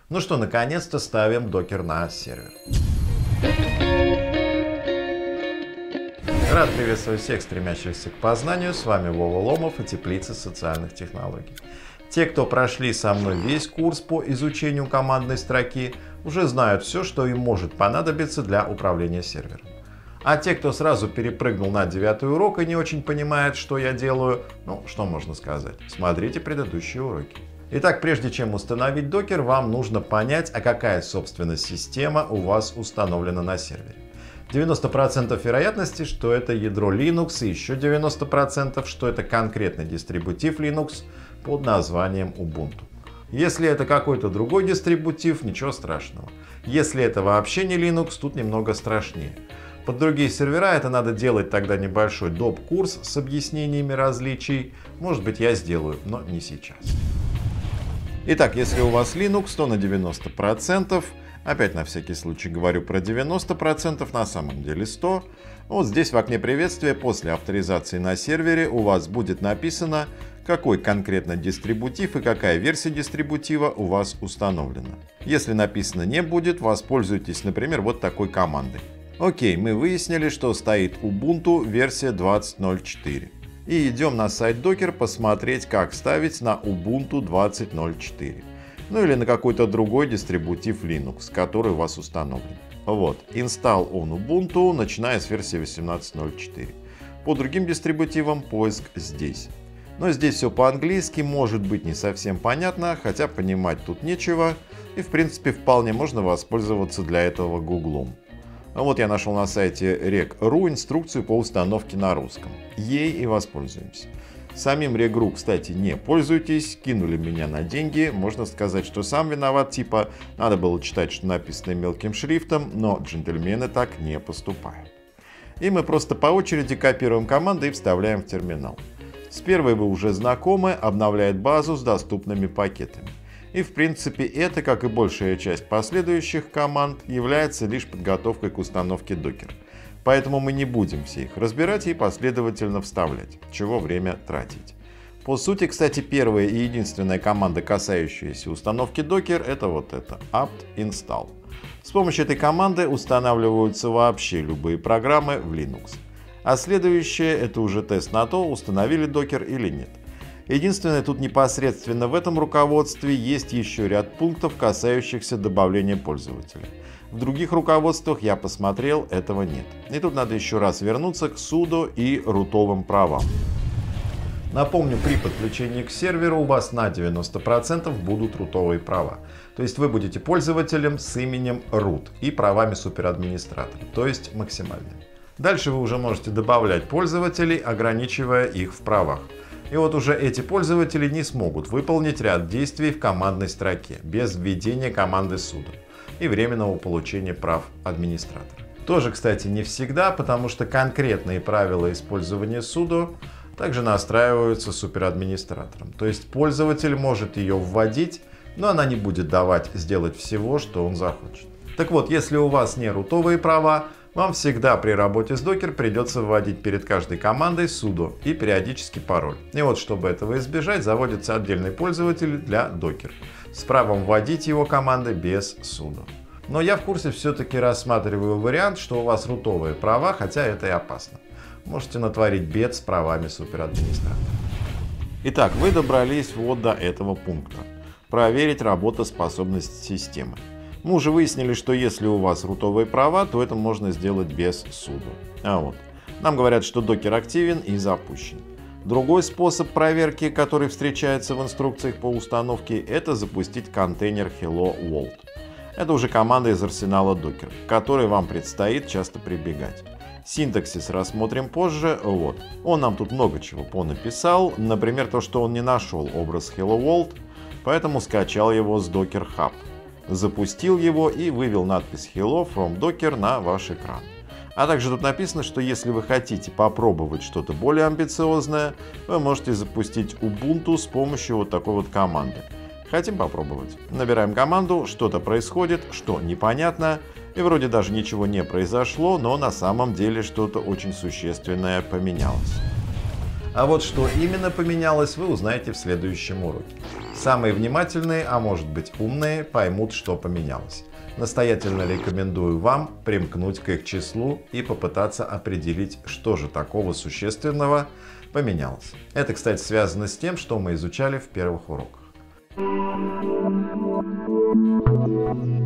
Ну что, наконец-то ставим докер на сервер. Рад приветствовать всех стремящихся к познанию. С вами Вова Ломов и Теплица социальных технологий. Те, кто прошли со мной весь курс по изучению командной строки, уже знают все, что им может понадобиться для управления сервером. А те, кто сразу перепрыгнул на 9-й урок и не очень понимает, что я делаю, ну, что можно сказать, смотрите предыдущие уроки. Итак, прежде чем установить докер, вам нужно понять, а какая, собственно, система у вас установлена на сервере. 90% вероятности, что это ядро Linux, и еще 90%, что это конкретный дистрибутив Linux под названием Ubuntu. Если это какой-то другой дистрибутив, ничего страшного. Если это вообще не Linux, тут немного страшнее. Под другие сервера это надо делать тогда небольшой доп-курс с объяснениями различий. Может быть, я сделаю, но не сейчас. Итак, если у вас Linux, то на 90%, опять на всякий случай говорю про 90%, на самом деле 100%. Вот здесь в окне приветствия после авторизации на сервере у вас будет написано, какой конкретно дистрибутив и какая версия дистрибутива у вас установлена. Если написано не будет, воспользуйтесь, например, вот такой командой. Окей, мы выяснили, что стоит Ubuntu версия 20.04. И идем на сайт Docker посмотреть, как ставить на Ubuntu 20.04. Ну или на какой-то другой дистрибутив Linux, который у вас установлен. Вот, Install on Ubuntu, начиная с версии 18.04. По другим дистрибутивам поиск здесь. Но здесь все по-английски, может быть не совсем понятно, хотя понимать тут нечего. И в принципе вполне можно воспользоваться для этого Гуглом. Вот я нашел на сайте reg.ru инструкцию по установке на русском. Ей и воспользуемся. Самим reg.ru, кстати, не пользуйтесь, кинули меня на деньги. Можно сказать, что сам виноват, типа надо было читать, что написано мелким шрифтом, но джентльмены так не поступают. И мы просто по очереди копируем команды и вставляем в терминал. С первой вы уже знакомы, обновляет базу с доступными пакетами. И в принципе это, как и большая часть последующих команд, является лишь подготовкой к установке Docker. Поэтому мы не будем все их разбирать и последовательно вставлять, чего время тратить. По сути, кстати, первая и единственная команда, касающаяся установки Docker, это вот это apt install. С помощью этой команды устанавливаются вообще любые программы в Linux. А следующее это уже тест на то, установили Docker или нет. Единственное, тут непосредственно в этом руководстве есть еще ряд пунктов, касающихся добавления пользователя. В других руководствах я посмотрел, этого нет. И тут надо еще раз вернуться к sudo и рутовым правам. Напомню, при подключении к серверу у вас на 90% будут рутовые права. То есть вы будете пользователем с именем root и правами суперадминистратора, то есть максимальными. Дальше вы уже можете добавлять пользователей, ограничивая их в правах. И вот уже эти пользователи не смогут выполнить ряд действий в командной строке без введения команды sudo и временного получения прав администратора. Тоже, кстати, не всегда, потому что конкретные правила использования sudo также настраиваются суперадминистратором. То есть пользователь может ее вводить, но она не будет давать сделать всего, что он захочет. Так вот, если у вас не рутовые права, вам всегда при работе с Docker придется вводить перед каждой командой sudo и периодически пароль. И вот чтобы этого избежать, заводится отдельный пользователь для Docker с правом вводить его команды без sudo. Но я в курсе все-таки рассматриваю вариант, что у вас рутовые права, хотя это и опасно. Можете натворить бед с правами суперадминистратора. Итак, вы добрались вот до этого пункта. Проверить работоспособность системы. Мы уже выяснили, что если у вас рутовые права, то это можно сделать без sudo. А вот, нам говорят, что докер активен и запущен. Другой способ проверки, который встречается в инструкциях по установке, это запустить контейнер hello world. Это уже команда из арсенала Docker, к которой вам предстоит часто прибегать. Синтаксис рассмотрим позже. Вот. Он нам тут много чего понаписал. Например, то, что он не нашел образ hello world, поэтому скачал его с Docker Hub. Запустил его и вывел надпись Hello from Docker на ваш экран. А также тут написано, что если вы хотите попробовать что-то более амбициозное, вы можете запустить Ubuntu с помощью вот такой вот команды. Хотим попробовать. Набираем команду, что-то происходит, что непонятно, и вроде даже ничего не произошло, но на самом деле что-то очень существенное поменялось. А вот что именно поменялось, вы узнаете в следующем уроке. Самые внимательные, а может быть умные, поймут, что поменялось. Настоятельно рекомендую вам примкнуть к их числу и попытаться определить, что же такого существенного поменялось. Это, кстати, связано с тем, что мы изучали в первых уроках.